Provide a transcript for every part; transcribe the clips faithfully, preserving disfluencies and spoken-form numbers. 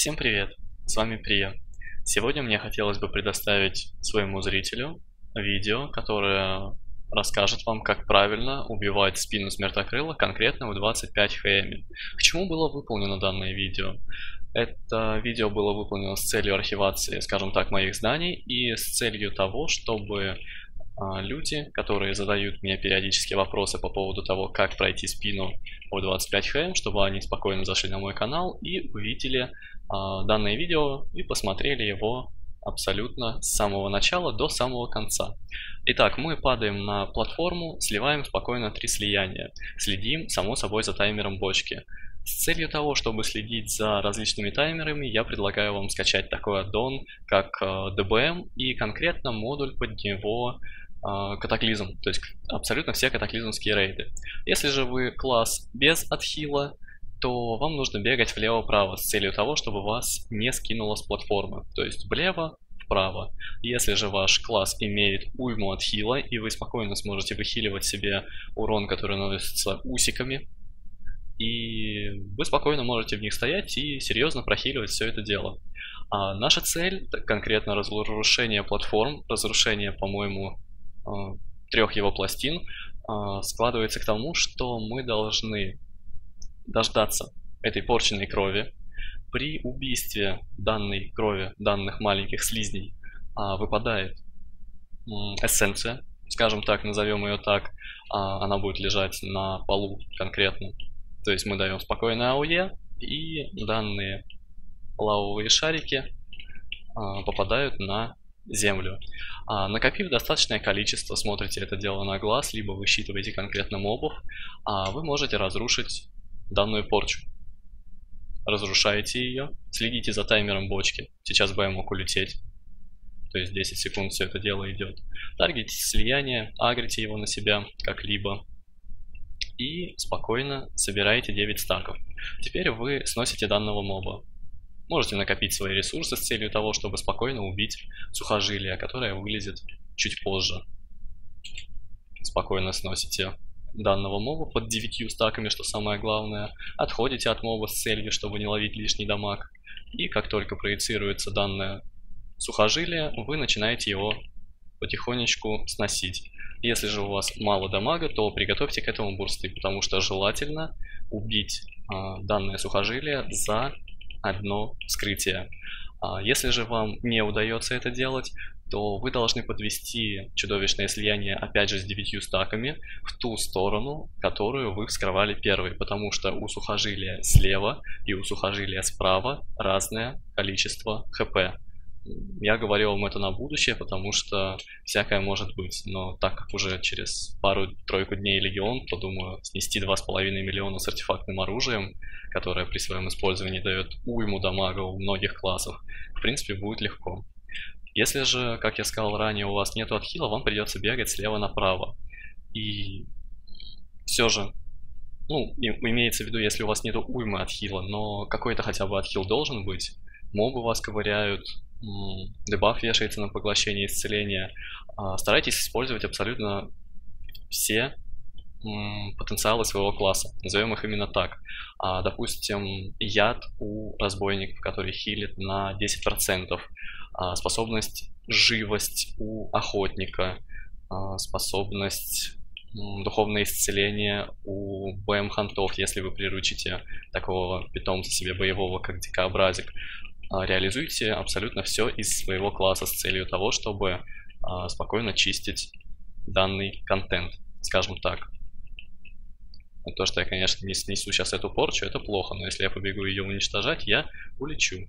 Всем привет! С вами Прия. Сегодня мне хотелось бы предоставить своему зрителю видео, которое расскажет вам, как правильно убивать спину смертокрыла конкретно в двадцать пять хэм. К чему было выполнено данное видео? Это видео было выполнено с целью архивации, скажем так, моих знаний и с целью того, чтобы а, люди, которые задают мне периодически вопросы по поводу того, как пройти спину в двадцать пять хэм, чтобы они спокойно зашли на мой канал и увидели а, данное видео и посмотрели его абсолютно с самого начала до самого конца. Итак, мы падаем на платформу, сливаем спокойно три слияния. Следим, само собой, за таймером бочки. С целью того, чтобы следить за различными таймерами, я предлагаю вам скачать такой аддон, как э, ди би эм и конкретно модуль под него э, катаклизм, то есть абсолютно все катаклизмские рейды. Если же вы класс без отхила, то вам нужно бегать влево-вправо с целью того, чтобы вас не скинуло с платформы, то есть влево, вправо. Если же ваш класс имеет уйму отхила, и вы спокойно сможете выхиливать себе урон, который наносится усиками, и вы спокойно можете в них стоять и серьезно прохиливать все это дело. А наша цель, конкретно разрушение платформ, разрушение, по-моему, трех его пластин, складывается к тому, что мы должны дождаться этой порченной крови. При убийстве данной крови, данных маленьких слизней, выпадает эссенция, скажем так, назовем ее так, она будет лежать на полу конкретно. То есть мы даем спокойное АОЕ, и данные лавовые шарики а, попадают на землю. А, накопив достаточное количество, смотрите это дело на глаз, либо высчитываете конкретно мобов, а, вы можете разрушить данную порчу. Разрушаете ее, следите за таймером бочки. Сейчас БМ мог улететь. То есть десять секунд все это дело идет. Таргетите слияние, агрите его на себя как-либо. И спокойно собираете девять стаков. Теперь вы сносите данного моба. Можете накопить свои ресурсы с целью того, чтобы спокойно убить сухожилие, которое вылезет чуть позже. Спокойно сносите данного моба под девятью стаками, что самое главное. Отходите от моба с целью, чтобы не ловить лишний дамаг. И как только проецируется данное сухожилие, вы начинаете его потихонечку сносить. Если же у вас мало дамага, то приготовьте к этому бурсты, потому что желательно убить а, данное сухожилие за одно вскрытие. А, если же вам не удается это делать, то вы должны подвести чудовищное слияние опять же с девятью стаками в ту сторону, которую вы вскрывали первой, потому что у сухожилия слева и у сухожилия справа разное количество хп. Я говорил вам это на будущее, потому что всякое может быть, но так как уже через пару-тройку дней Легион, то думаю, снести два с половиной миллиона с артефактным оружием, которое при своем использовании дает уйму дамага у многих классов, в принципе будет легко. Если же, как я сказал ранее, у вас нет отхила, вам придется бегать слева направо. И все же, ну, имеется в виду, если у вас нет уймы отхила, но какой-то хотя бы отхил должен быть, мобы вас ковыряют, дебаф вешается на поглощение исцеления. Старайтесь использовать абсолютно все потенциалы своего класса, назовем их именно так. Допустим, яд у разбойников, который хилит на десять процентов, способность живость у охотника, способность духовное исцеление у БМ-хантов, если вы приручите такого питомца себе боевого, как дикообразик. Реализуйте абсолютно все из своего класса с целью того, чтобы а, спокойно чистить данный контент, скажем так. То, что я, конечно, не снесу сейчас эту порчу, это плохо, но если я побегу ее уничтожать, я улечу.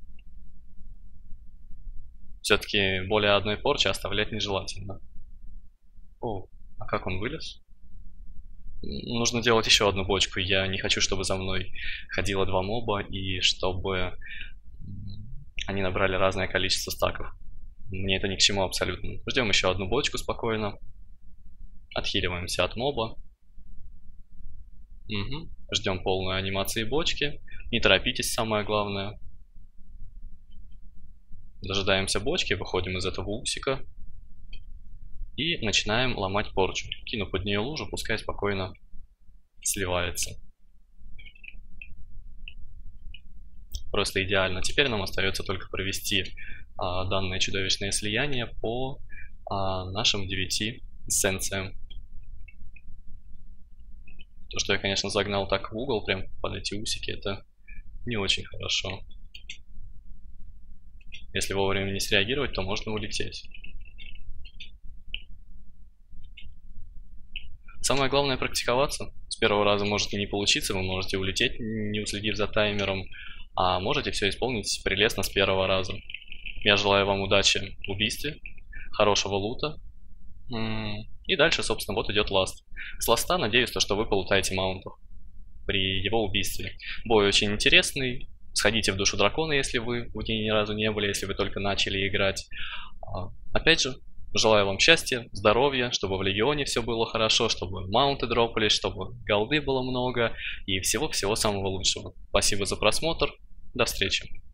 Все-таки более одной порчи оставлять нежелательно. О, а как он вылез? Нужно делать еще одну бочку, я не хочу, чтобы за мной ходило два моба и чтобы они набрали разное количество стаков. Мне это ни к чему абсолютно. Ждем еще одну бочку спокойно. Отхиливаемся от моба. Угу. Ждем полной анимации бочки. Не торопитесь, самое главное. Дожидаемся бочки, выходим из этого усика. И начинаем ломать порчу. Кину под нее лужу, пускай спокойно сливается. просто идеально. Теперь нам остается только провести а, данное чудовищное слияние по а, нашим девяти эссенциям. То, что я, конечно, загнал так в угол, прям под эти усики, это не очень хорошо. Если вовремя не среагировать, то можно улететь. Самое главное практиковаться. С первого раза может и не получиться, вы можете улететь, не уследив за таймером, а можете все исполнить прелестно с первого раза. Я желаю вам удачи в убийстве, хорошего лута. И дальше, собственно, вот идет ласт. С ласта надеюсь, то, что вы полутаете маунтов при его убийстве. Бой очень интересный. Сходите в душу дракона, если вы в ней ни разу не были, если вы только начали играть. Опять же, желаю вам счастья, здоровья, чтобы в Легионе все было хорошо, чтобы маунты дропались, чтобы голды было много и всего-всего самого лучшего. Спасибо за просмотр. До встречи.